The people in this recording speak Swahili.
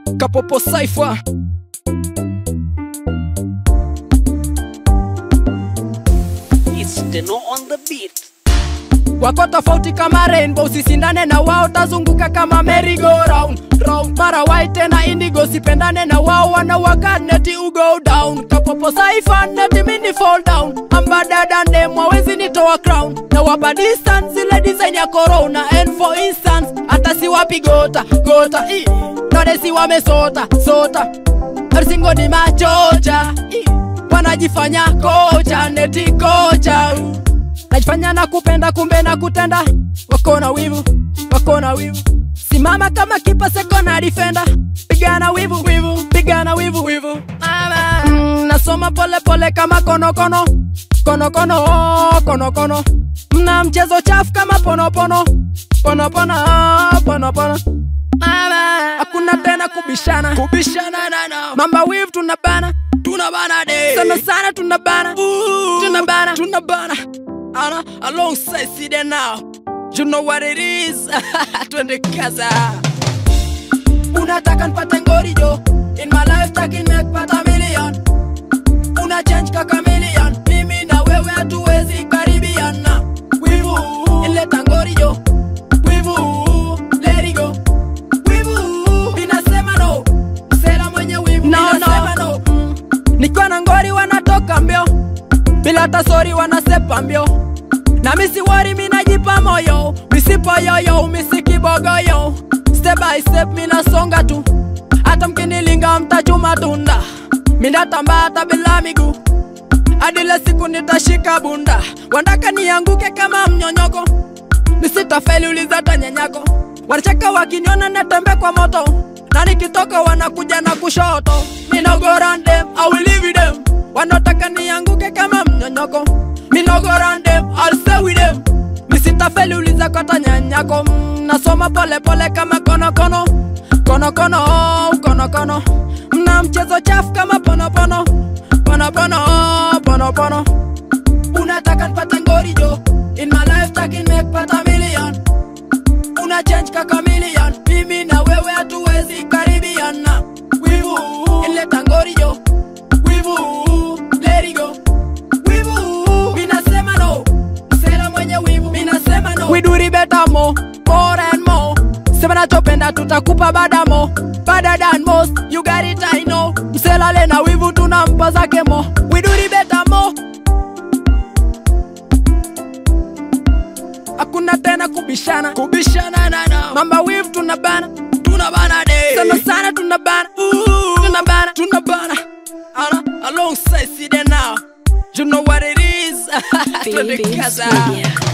Kapopo Cypher. It's Teno on the beat. Wako tofauti kama rainbow, sisindane na wao, tazunguka kama merry go round round. Mara white na indigo, sipendane na wao, wanawaka neti you go down. Kapopo Cypher neti mini fall down. Amba dada name wawezi nitoa crown. Na wapa distance zile design ya corona. And for instance, hata si wapi gota gota node si wamesota sota. Ersingo ni machocha wanajifanya kocha neti kocha. Najifanya na kupenda kumbe na kutenda. Wakona wivu, wakona wivu. Simama kama kipa seko na defender. Pigana wivu, wivu, pigana wivu, wivu. Nasoma pole pole kama kono kono. Kono kono, kono kono. Mna mchezo chafu kama pono pono. Pono pono, pono pono. Hakuna tena kubishana, kubishana na no. Mamba wivu tunabana, tunabana day. Sana sana tunabana, tunabana, tunabana. Alongside Side now, you know what it is. Twende kaza. Unataka nipate ngorijo. In my life taki nimepata million. Una change kaka million. Mimi na wewe hatuwezi karibiana. Wivu ileta ngorijo. Wivu let it go. Wivu inasema no. Sela mwenye wivu inasema no. Nikiwa na ngori wanatoka mbio. Bila hata sorry wanasepa mbio. Na misi wari minajipa moyo. Misipo yoyo, misi kibogo yo. Step by step mina songa tu. Hata mkinilinga mtachuma tunda. Mina tamba hata bila miguu. Adile siku nitashika bunda. Wandaka nianguke kama mnyonyoko. Nisitafeli uliza tanyanyako. Wanacheka wakiniona natembe kwa moto. Na nikitoka wanakuja na kushoto. Nino go run them, I will leave them. Wanotaka nianguke kama mnyonyoko. Nino go run them, I'll stay with them. Misitafeli uliza kwa tanyanyako. Nasoma pole pole kama kono kono. Kono kono, kono kono. Mna mchezo chafu kama pono pono. Pono pono, pono pono. Unataka nipate ngorijo. In my life taki nimepata million. Una change kaka million. Mimi na wewe hatuwezi karibiana. Wivu ileta ngorijo. Wivu let it go. Wivu minasema no. Sela mwenye wivu minasema no. We do it better more and more. Sema nachopenda tutakupa badamo. Better than most, you got it I know. Msela lena wivu tunampa zake mo. We do it better more. Hakuna tena kubishana, kubishana na no. Mamba wivu tunabana, tunabana day. Sema sana tunabana, tunabana, tunabana. Alongside Side now, you know what it is. Twende kaza.